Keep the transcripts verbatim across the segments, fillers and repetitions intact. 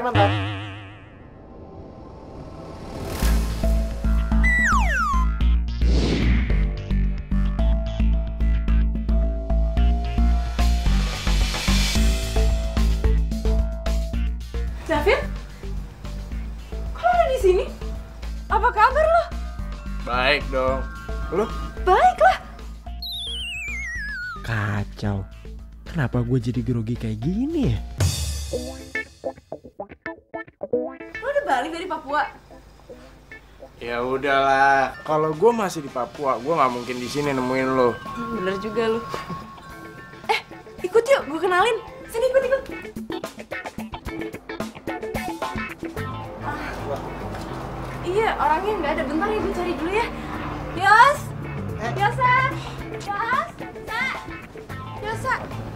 mantan. David? Kok lo ada di sini? Apa kabar lo? Baik dong. Lu? Baik lah. Kacau. Kenapa gue jadi grogi kayak gini ya? Lo udah balik dari Papua? Ya udahlah. Kalau gue masih di Papua, gue nggak mungkin di sini nemuin lo. Hmm, bener juga lo. Eh, ikut yuk, gue kenalin. Sini ikut ikut. Ah, iya, orangnya nggak ada. Bentar ya, gue cari dulu ya. Yos, Eh. Yosa, Yos, Sa, Yosa.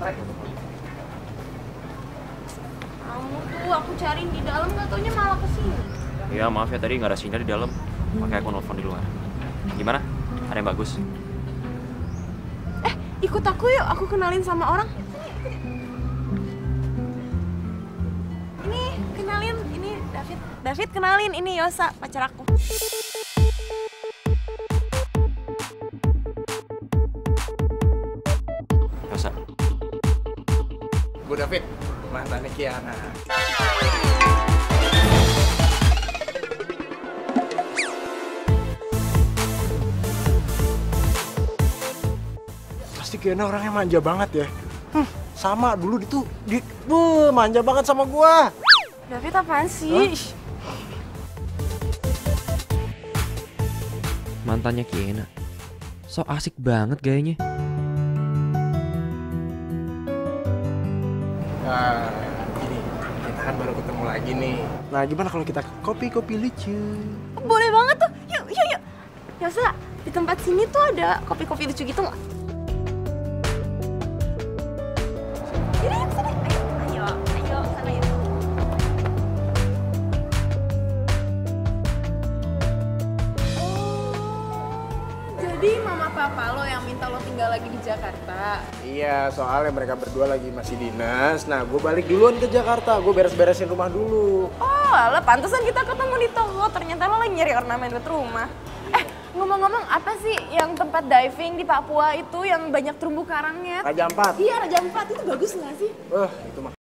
Kamu tuh aku cariin di dalam, nggak taunya malah kesini. Ya maaf ya tadi nggak ada sinyal di dalam, makanya aku nelfon di luar. Gimana? Ada yang bagus? Eh, ikut aku yuk, aku kenalin sama orang. Ini, kenalin, ini David. David kenalin, ini Yosa, pacar aku. Yosa. Gue David, mantannya Kiana. Pasti Kiana orangnya manja banget ya. Hmm, sama dulu itu di, buh, manja banget sama gua. David apaan sih? Hah? Mantannya Kiena. So asik banget gayanya. Nah, gini, kita kan baru ketemu lagi nih. Nah, gimana kalau kita kopi-kopi lucu? Boleh banget tuh, yuk, yuk, yuk. Yosa, di tempat sini tuh ada kopi-kopi lucu gitu nggak? Yaudah, yuk, sana. Ayo, ayo, ayo, sana yuk. Jadi mama papa lo yang minta lo tinggal lagi di Jakarta? Iya, soalnya mereka berdua lagi masih dinas. Nah, gue balik duluan ke Jakarta. Gue beres-beresin rumah dulu. Oh, alah, pantesan kita ketemu di toko. Ternyata lo lagi nyari ornamen buat rumah. Eh, ngomong-ngomong, apa sih yang tempat diving di Papua itu yang banyak terumbu karangnya? Raja Ampat. Iya, Raja Ampat. Itu bagus nggak sih? Wah, itu mah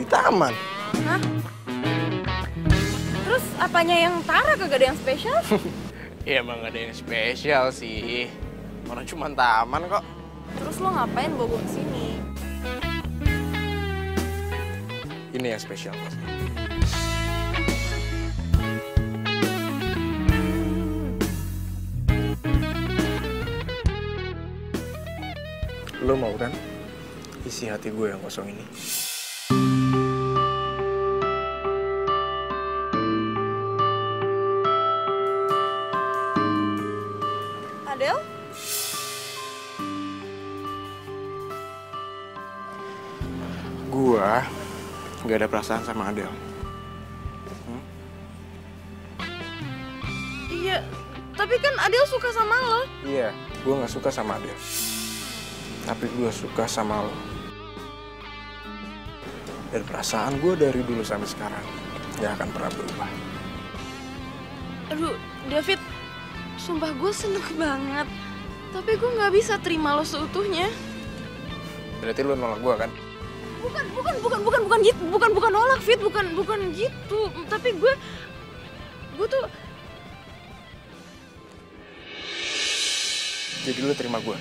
di taman. Hah? Terus apanya yang Tara kagak ada yang spesial? Ya emang gak ada yang spesial sih. Orang cuma taman kok. Terus lo ngapain bawa gue kesini? Ini yang spesial kok. Lo mau kan isi hati gue yang kosong ini? Adel? Gua gak ada perasaan sama Adel. Hmm? Iya, tapi kan Adel suka sama lo. Iya, gua gak suka sama Adel. Tapi gua suka sama lo. Dan perasaan gua dari dulu sampai sekarang gak akan pernah berubah. Aduh, David, sumpah gue seneng banget. Tapi gue gak bisa terima lo seutuhnya. Berarti lo nolak gua kan? Bukan, bukan, bukan, bukan, bukan gitu, bukan, bukan nolak, Fit, bukan, bukan gitu. Tapi gue, gue tuh. Jadi lo terima gua?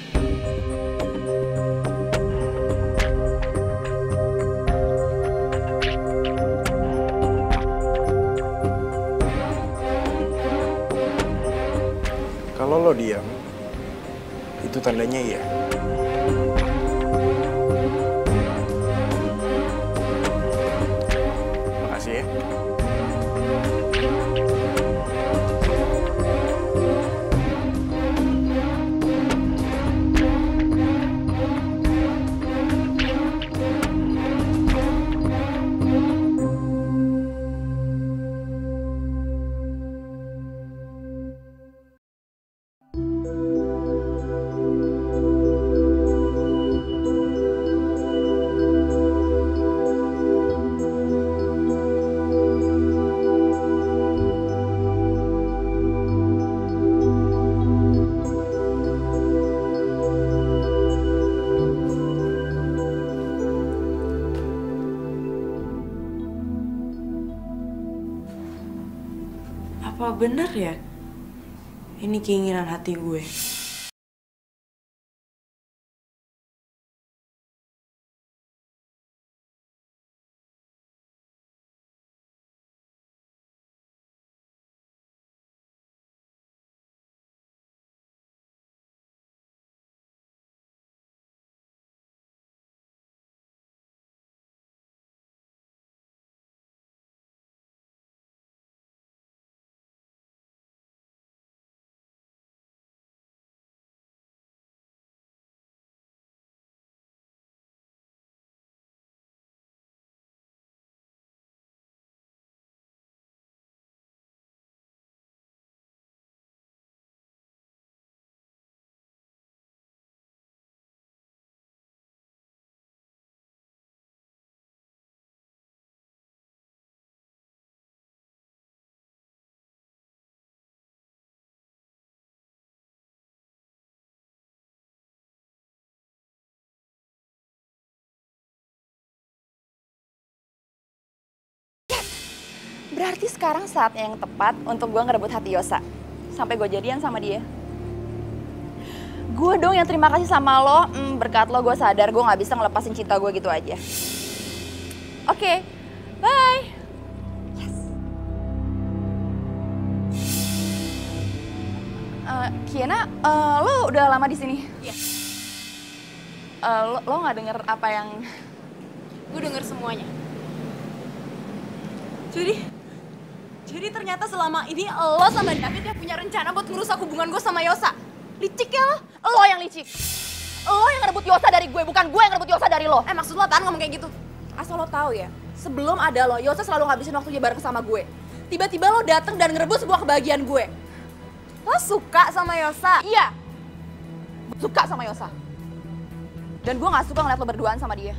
Kalau lo diam, itu tandanya iya. Makasih ya. Apa bener ya? Ini keinginan hati gue. Berarti sekarang saatnya yang tepat untuk gue ngerebut hati Yosa. Sampai gue jadian sama dia. Gue dong yang terima kasih sama lo. Hmm, berkat lo gue sadar gue gak bisa ngelepasin cinta gue gitu aja. Oke, okay, bye. Yes. Uh, Kiana, uh, lo udah lama di sini? Iya. Uh, lo, lo gak denger apa yang... Gue denger semuanya. Jadi... Jadi ternyata selama ini lo sama David yang punya rencana buat ngerusak hubungan gue sama Yosa. Licik ya lo? Lo yang licik. Lo yang ngerebut Yosa dari gue, bukan gue yang ngerebut Yosa dari lo. Eh maksud lo apaan ngomong kayak gitu? Asal lo tahu ya, sebelum ada lo, Yosa selalu ngabisin waktunya bareng sama gue. Tiba-tiba lo dateng dan ngerebut sebuah kebahagiaan gue. Lo suka sama Yosa? Iya. Gue suka sama Yosa. Dan gue gak suka ngeliat lo berduaan sama dia.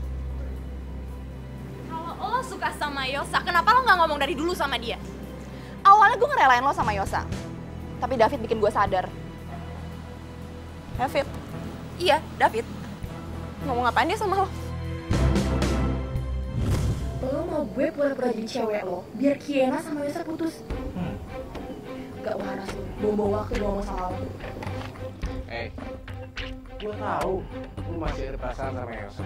Kalau lo suka sama Yosa, kenapa lo gak ngomong dari dulu sama dia? Awalnya gue ngerelain lo sama Yosa, tapi David bikin gue sadar. David? Iya, David. Ngomong apaan dia sama lo? Lo Lo mau gue pura-pura jadi cewek lo, biar Kiena sama Yosa putus. Hmm. Gak waras lo, bawa-bawa waktu ngomong sama lo. Eh, gue tahu lu masih ada perasaan sama Yosa.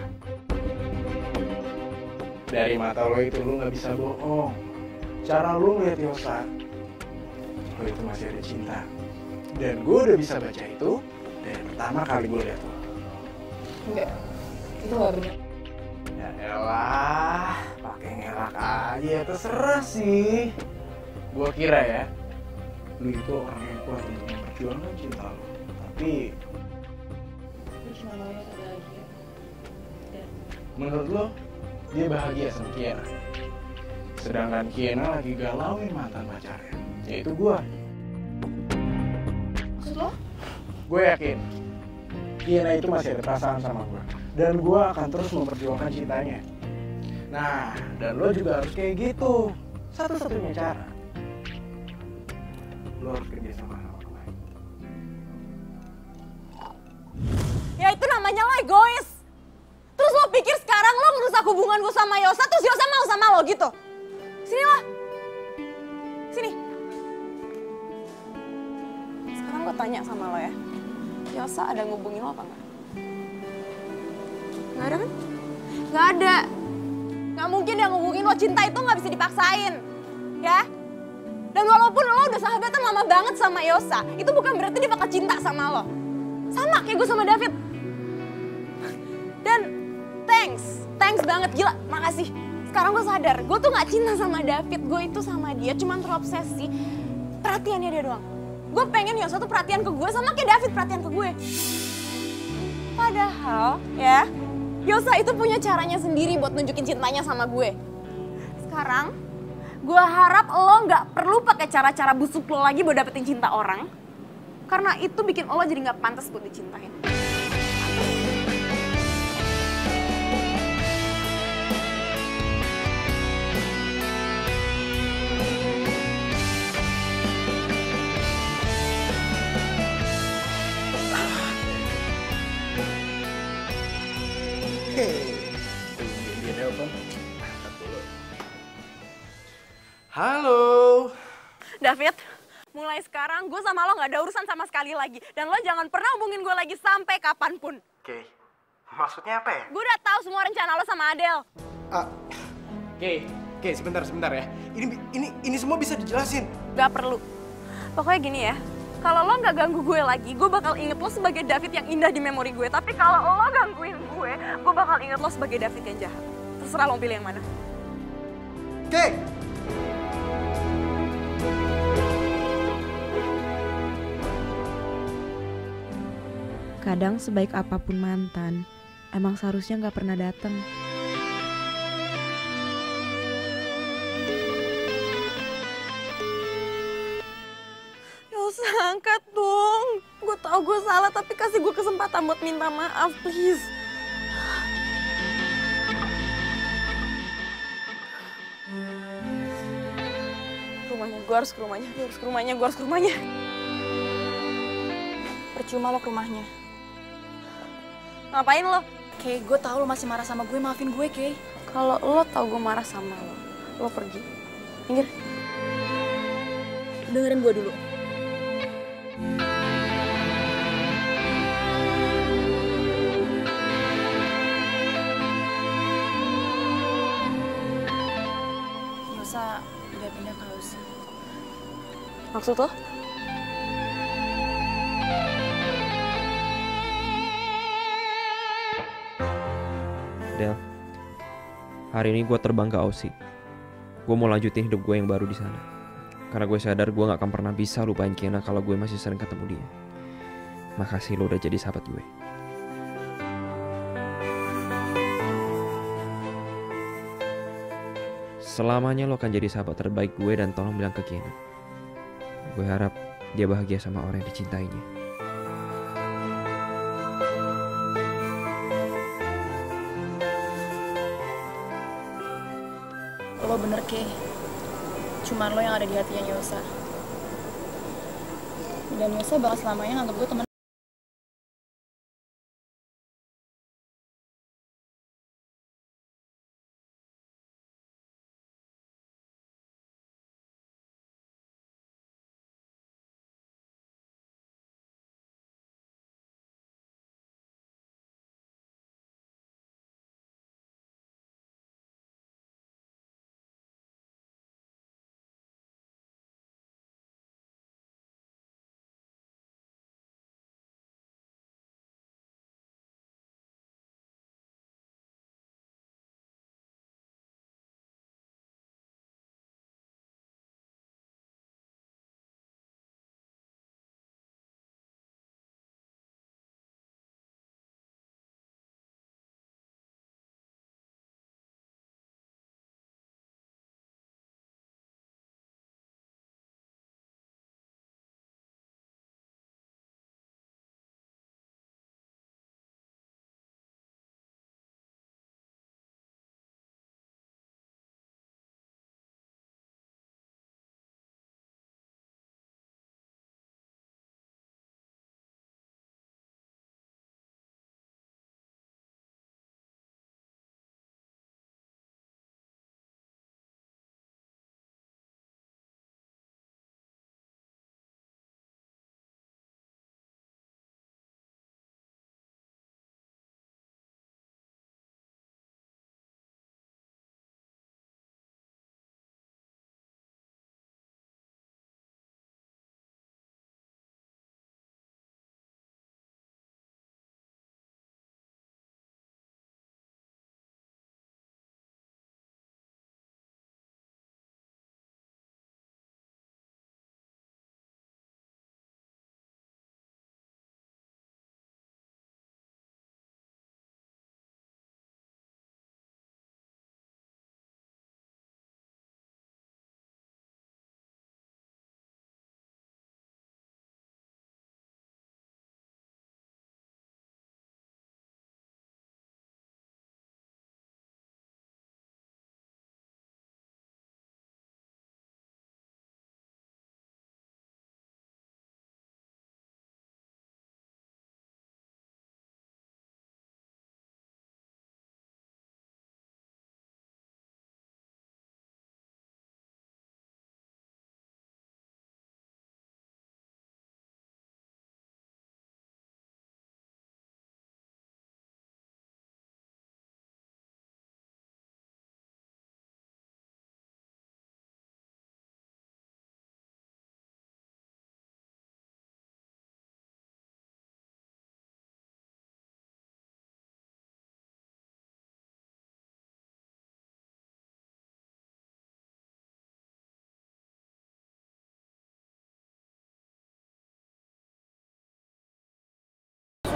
Dari mata lo itu lu nggak bisa bohong. Cara lu ngeliat Yosa, lo itu masih ada cinta. Dan gue udah bisa baca itu dari pertama kali gue liat lo. Enggak, itu gak bener. Ya elah, pakai ngelak aja, terserah sih. Gue kira ya, lu itu orang yang kuat untuk memperjuangkan cinta lo. Tapi Gue cuma mau Yosa bahagia. Dan menurut lo, dia bahagia sama Kiena. Sedangkan Kiena lagi galauin mantan pacarnya, yaitu gue. maksud lo? Gue yakin Kiena itu masih ada perasaan sama gue. Dan gue akan terus memperjuangkan cintanya. Nah, dan lo juga harus kayak gitu. Satu-satunya cara, lo harus kerja sama sama gue. Ya itu namanya lo egois. Terus lo pikir sekarang lo ngerusak hubungan gue sama Yosa, terus Yosa mau sama lo gitu? Sini lo. Sini. Sekarang gue tanya sama lo ya. Yosa ada ngubungin lo apa enggak? Nggak ada kan? Nggak ada. Nggak mungkin dia ngubungin lo, cinta itu nggak bisa dipaksain. Ya? Dan walaupun lo udah sahabatan lama banget sama Yosa, itu bukan berarti dia bakal cinta sama lo. Sama kayak gue sama David. Dan thanks, thanks banget, gila, makasih. Sekarang gue sadar, gue tuh gak cinta sama David, gue itu sama dia cuman terobsesi perhatiannya dia doang. Gue pengen Yosa tuh perhatian ke gue sama kayak David perhatian ke gue. Padahal, ya, Yosa itu punya caranya sendiri buat nunjukin cintanya sama gue. Sekarang, gue harap lo gak perlu pakai cara-cara busuk lo lagi buat dapetin cinta orang. Karena itu bikin lo jadi gak pantas buat dicintain. Dia nelpon. Halo. David, mulai sekarang gue sama lo gak ada urusan sama sekali lagi. Dan lo jangan pernah hubungin gue lagi sampai kapanpun. Oke, maksudnya apa ya? Gue udah tahu semua rencana lo sama Adele. Ah, oke, oke, sebentar, sebentar ya. Ini, ini, ini semua bisa dijelasin. Gak perlu. Pokoknya gini ya, kalau lo gak ganggu gue lagi, gue bakal inget lo sebagai David yang indah di memori gue. Tapi kalau lo gangguin gue, gue bakal inget lo sebagai David yang jahat. Terserah lo pilih yang mana. Oke. Kadang sebaik apapun mantan, emang seharusnya nggak pernah datang. Yosa, angkat dong. Gue tau gue salah, tapi kasih gue kesempatan buat minta maaf, please. Rumahnya, gue harus ke rumahnya, gue harus ke rumahnya, gue harus ke rumahnya. Percuma lo ke rumahnya. Ngapain lo? Kay, gue tau lo masih marah sama gue, maafin gue, Kay. Kalau lo tau gue marah sama lo, lo pergi. Minggir. Dengerin gue dulu. Yosa udah pindah ke Aussie. Maksud lo? Del, hari ini gue terbang ke Aussie. Gue mau lanjutin hidup gue yang baru di sana. Karena gue sadar gue gak akan pernah bisa lupain Kiana kalau gue masih sering ketemu dia. Makasih lo udah jadi sahabat gue. Selamanya lo akan jadi sahabat terbaik gue dan tolong bilang ke Kiana. Gue harap dia bahagia sama orang yang dicintainya. Lo bener, Kay. Cuman lo yang ada di hatinya Yosa. Dan Yosa bakal selamanya nganggep gue temen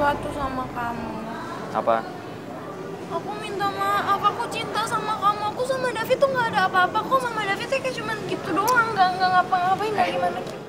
sesuatu sama kamu. Apa? Aku minta maaf, aku cinta sama kamu. Aku sama David tuh nggak ada apa-apa kok. Sama David tuh kayak cuman gitu doang, nggak nggak ngapa-ngapain, nggak gimana gitu.